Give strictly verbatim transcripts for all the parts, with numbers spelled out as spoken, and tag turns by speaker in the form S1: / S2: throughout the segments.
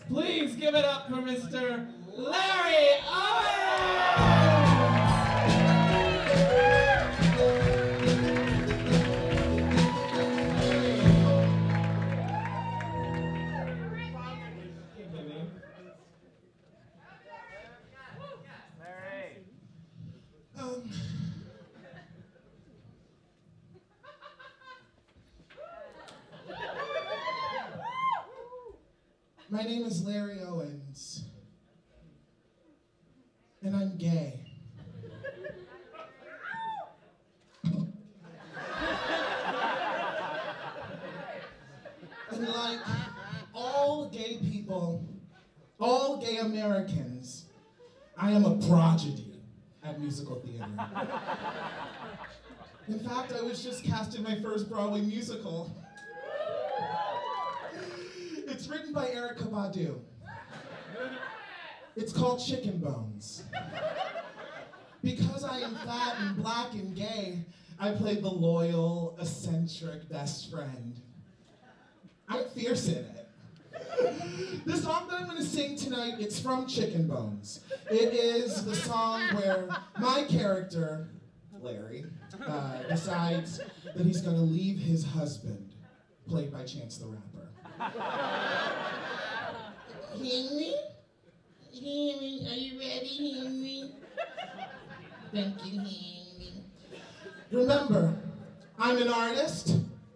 S1: Please give it up for Mister Larry Owens!
S2: Um, my name is Larry Owens, and I'm gay. And like all gay people, all gay Americans, I am a prodigy at musical theater. In fact, I was just cast in my first Broadway musical. It's written by Erykah Badu. It's called Chicken Bones. Because I am fat and black and gay, I played the loyal, eccentric best friend. I'm fierce in it. The song that I'm going to sing tonight, it's from Chicken Bones. It is the song where my character, Larry, uh, decides that he's going to leave his husband, played by Chance the Rapper. Henry? Henry, are you ready, Henry? Thank you, Henry. Remember, I'm an artist.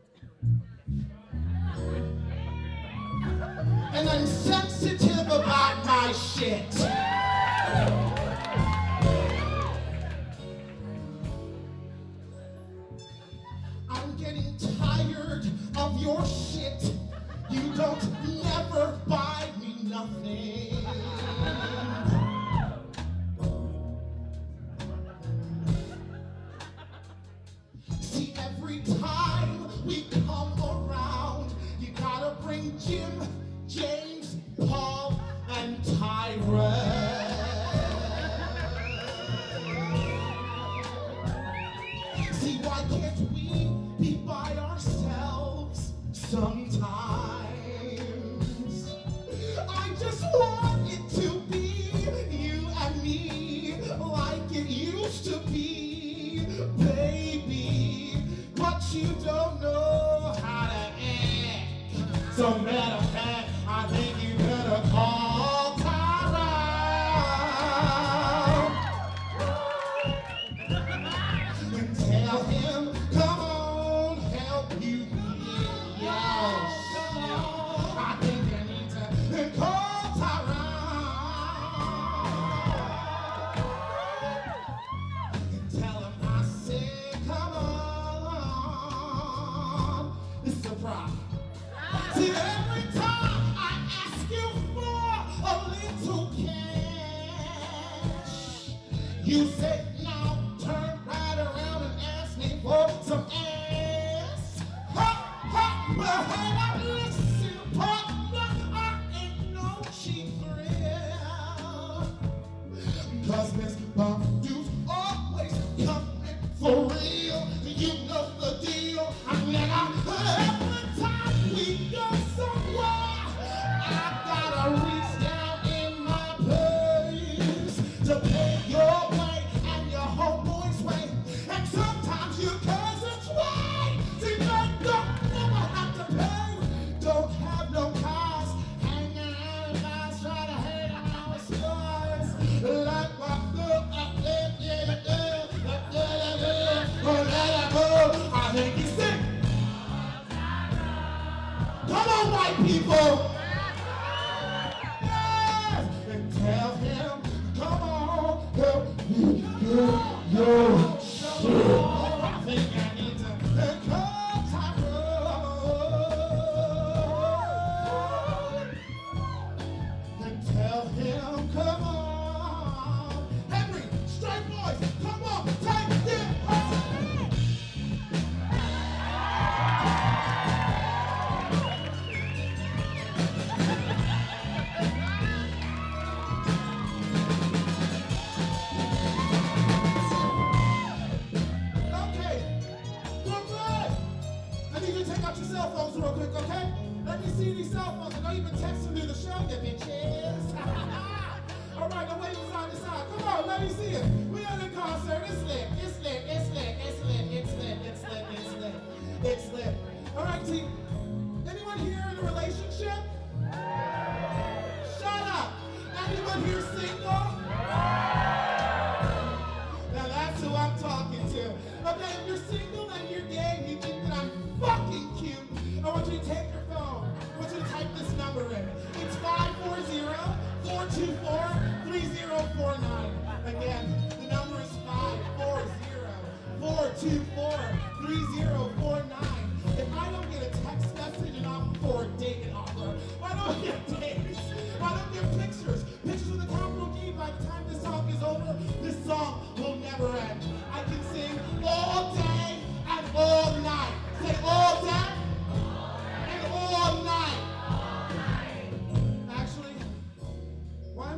S2: And I'm sensitive about my shit. I'm getting tired of your shit. You don't never buy me nothing. See, every time we come around, you gotta bring Jim, James, Paul, and Tyra. See, why can't we be by ourselves sometimes? I just want it to be you and me like it used to be, baby. But you don't know how to act. So matter of fact, I think you better call Tyra and tell him, come on, help you heal your shit. I think you need to call Tyra and tell him I said, come on. This is a problem. See, every time I ask you for a little cash, you say, no, turn right around and ask me for some ass. Ha, ha, well, hey, now listen, partner, I ain't no cheap thrill. Cause Miss Badu's always coming for real. You know the deal. I never, every time we go somewhere, I gotta reach down in my purse to pay your way, and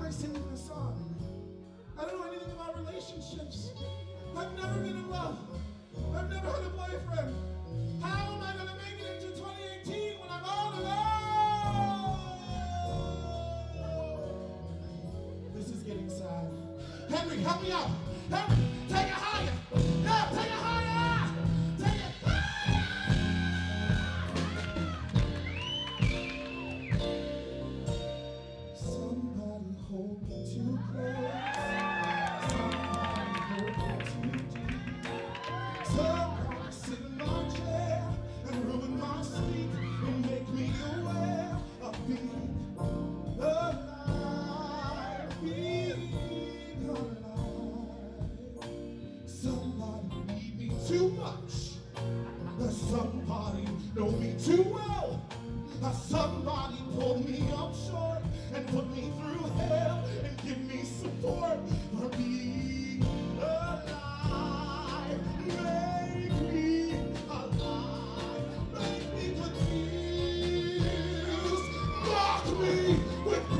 S2: I singing this song? I don't know anything about relationships. I've never been in love. I've never had a boyfriend. How am I going to make it into twenty eighteen when I'm all alone? This is getting sad. Henry, help me out. Henry, take it higher. Yeah, take it higher. Take it higher. Somebody hold me too close. Somebody hold me too deep. Somebody sit in my chair and ruin my sleep and make me aware of being alive, being alive. Somebody need me too much. Somebody know me too well. Somebody pull me up short and put me through hell and give me support for being alive. Make me alive. Make me confused. Mock me with